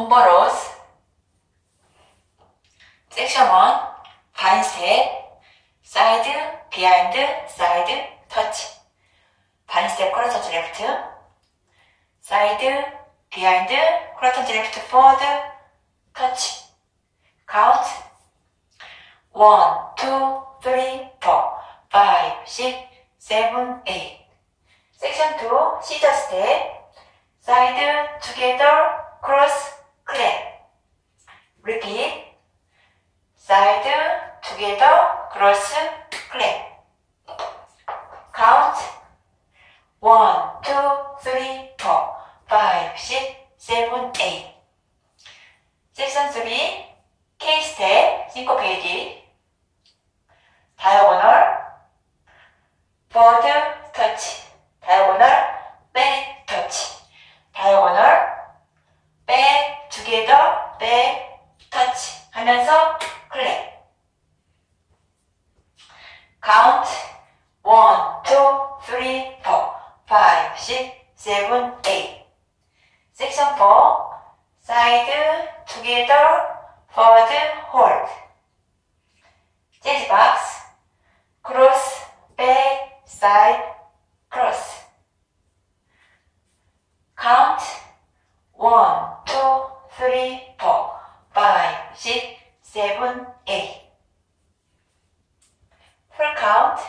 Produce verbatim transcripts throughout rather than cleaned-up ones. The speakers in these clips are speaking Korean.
numerous. 섹션 일, 반스텝, 사이드, 비하인드, 사이드, 터치. 반스텝, 쿼터 턴 레프트, 사이드, 비하인드, 쿼터 턴 레프트, 포워드, 터치. 카운트 원, 투, 쓰리, 포, 파이브, 식스, 세븐, 에잇. 섹션 이, 시저 스텝, 사이드, 투게더, 크로스, 클랩. 리핏, 사이드, 투게더, 크로스, 클랩. 카운트 원, 투, 쓰리, 포, 파이브, 식스, 세븐, 에잇. 섹션 삼, K-스텝, 싱코페이드, 다이어고널, 포워드, 터치, 다이어고널, 백, 터치, 다이어고널, 백, 투게더, 백, 터치 하면서 클랩. 카운트 원, 투, 쓰리, 포, 파이브, 식스, 세븐, 에잇. 섹션 사, 사이드, 투게더, 포워드, 홀드. 재즈 박스, 크로스, 백, 사이드, 크로스. 카운트 원, 투, 쓰리, 포, 파이브, 식스, 세븐, 에잇. 풀 카운트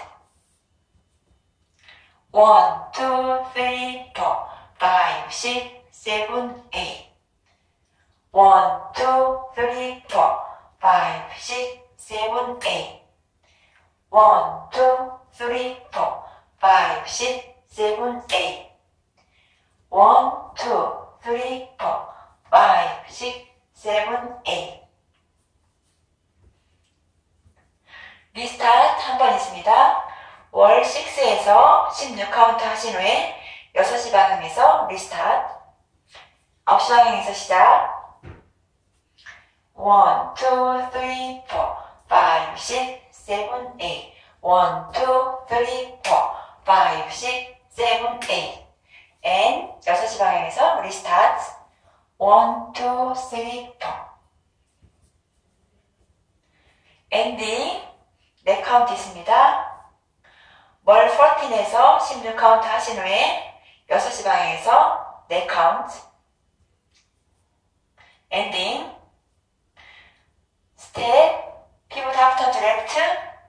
원, 투, 쓰리, 포, 파이브, 식스, 세븐, 에잇. 원, 투, 쓰리, 포, 파이브, 식스, 세븐, 에잇. 원, 투, 쓰리, 포, 파이브, 식스, 세븐, 에잇. 원, 투, 쓰리, 포, 파이브, 식스, 세븐, 에잇. 리스타트 한 번 있습니다. 월 육에서 십육 카운트 하신 후에 여섯 시 방향에서 리스타트. 아홉 시 방향에서 시작. 원, 투, 쓰리, 포, 파이브, 식스, 세븐, 에잇. 원, 투, 쓰리, 포, 파이브, 식스, 세븐, 에잇. and 여섯 시 방향에서 리스타트. 원, 투, 쓰리, 포. 엔딩 네 카운트 있습니다. 월 사십에서 십육 카운트 하신 후에 여섯 시 방향에서 네 카운트. 엔딩 스텝, 피봇 하프 턴 투 레프트,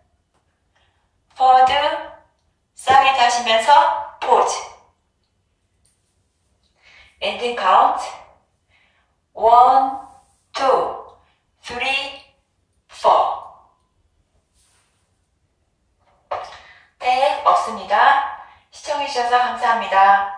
포워드, 사이드 하시면서 포즈. 엔딩 카운트 원, 투, 쓰리, 포. 백 없습니다. 시청해주셔서 감사합니다.